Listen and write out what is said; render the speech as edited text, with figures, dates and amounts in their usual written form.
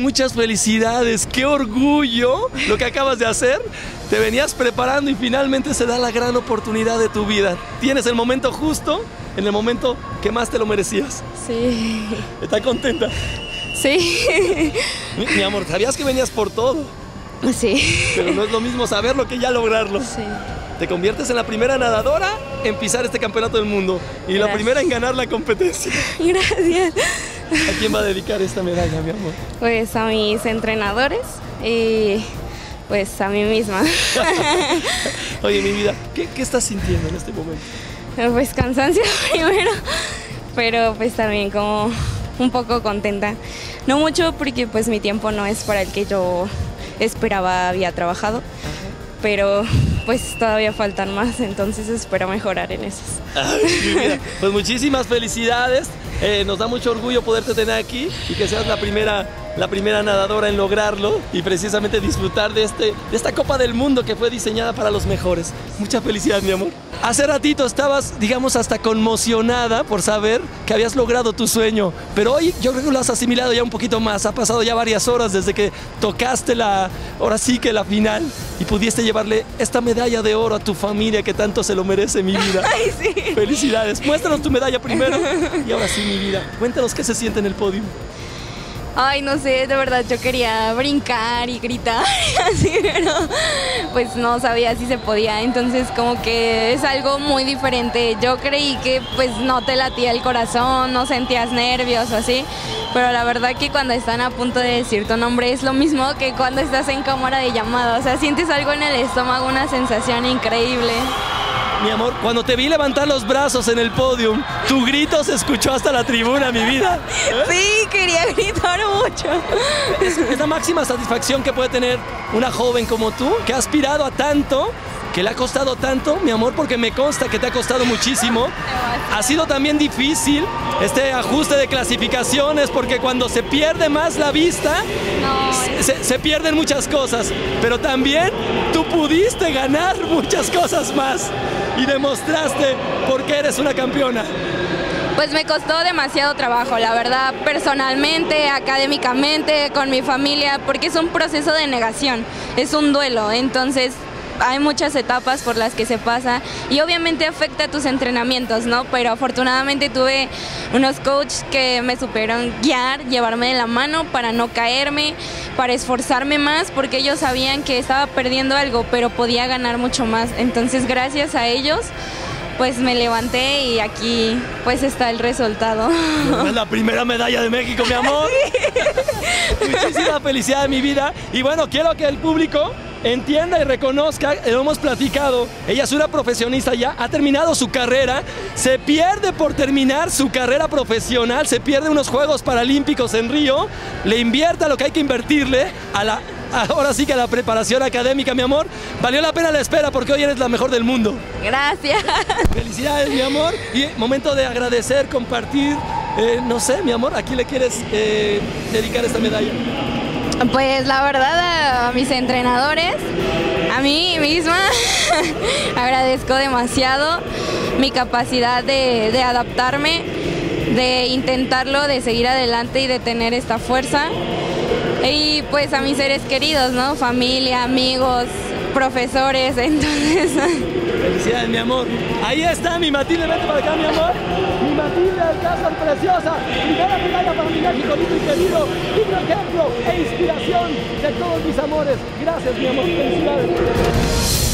muchas felicidades. ¡Qué orgullo lo que acabas de hacer! Te venías preparando y finalmente se da la gran oportunidad de tu vida. Tienes el momento justo, en el momento que más te lo merecías. Sí. ¿Estás contenta? Sí. Mi amor, ¿sabías que venías por todo? Sí. Pero no es lo mismo saberlo que ya lograrlo. Sí. Te conviertes en la primera nadadora en pisar este campeonato del mundo y la primera en ganar la competencia. Gracias. ¿A quién va a dedicar esta medalla, mi amor? Pues a mis entrenadores y pues a mí misma. Oye, mi vida, ¿qué estás sintiendo en este momento? Pues cansancio primero, pero pues también como un poco contenta. No mucho porque pues mi tiempo no es para el que yo esperaba, había trabajado. Pero pues todavía faltan más, entonces espero mejorar en esos. Ay, mi vida, pues muchísimas felicidades. Nos da mucho orgullo poderte tener aquí y que seas la primera nadadora en lograrlo y precisamente disfrutar de esta Copa del Mundo que fue diseñada para los mejores. Mucha felicidad, mi amor. Hace ratito estabas, digamos, hasta conmocionada por saber que habías logrado tu sueño, pero hoy yo creo que lo has asimilado ya un poquito más. Ha pasado ya varias horas desde que tocaste ahora sí que la final y pudiste llevarle esta medalla de oro a tu familia que tanto se lo merece, mi vida. Ay, sí. Felicidades. Muéstranos tu medalla primero y ahora sí, mi vida. Cuéntanos qué se siente en el podio. Ay, no sé, de verdad yo quería brincar y gritar, así, pero pues no sabía si se podía, entonces como que es algo muy diferente. Yo creí que pues no te latía el corazón, no sentías nervios o así, pero la verdad que cuando están a punto de decir tu nombre es lo mismo que cuando estás en cámara de llamada, o sea, sientes algo en el estómago, una sensación increíble. Mi amor, cuando te vi levantar los brazos en el podio, tu grito se escuchó hasta la tribuna, mi vida. Sí, quería gritar mucho. Es la máxima satisfacción que puede tener una joven como tú, que ha aspirado a tanto, que le ha costado tanto, mi amor, porque me consta que te ha costado muchísimo. Ha sido también difícil este ajuste de clasificaciones, porque cuando se pierde más la vista, se pierden muchas cosas, pero también tú pudiste ganar muchas cosas más y demostraste por qué eres una campeona. Pues me costó demasiado trabajo, la verdad, personalmente, académicamente, con mi familia, porque es un proceso de negación, es un duelo, entonces hay muchas etapas por las que se pasa y obviamente afecta a tus entrenamientos, ¿no? Pero afortunadamente tuve unos coaches que me supieron guiar, llevarme de la mano para no caerme, para esforzarme más, porque ellos sabían que estaba perdiendo algo, pero podía ganar mucho más. Entonces, gracias a ellos, pues me levanté y aquí pues está el resultado. Es la primera medalla de México, mi amor. Sí. Muchísima felicidad de mi vida. Y bueno, quiero que el público entienda y reconozca, lo hemos platicado, ella es una profesionista ya, ha terminado su carrera, se pierde por terminar su carrera profesional, se pierde unos Juegos Paralímpicos en Río, le invierte lo que hay que invertirle ahora sí que a la preparación académica, mi amor. Valió la pena la espera porque hoy eres la mejor del mundo. Gracias. Felicidades, mi amor. Y momento de agradecer, compartir, no sé, mi amor, ¿a quién le quieres dedicar esta medalla? Pues la verdad a mis entrenadores, a mí misma, agradezco demasiado mi capacidad de adaptarme, de intentarlo, de seguir adelante y de tener esta fuerza. Y pues a mis seres queridos, ¿no? Familia, amigos, profesores, entonces... Felicidades, mi amor. Ahí está mi Matilde, vete para acá, mi amor. Mi Matilde Alcázar, preciosa. Primera medalla para mi México, lindo y querido. Lindo ejemplo e inspiración de todos mis amores. Gracias, mi amor. Felicidades.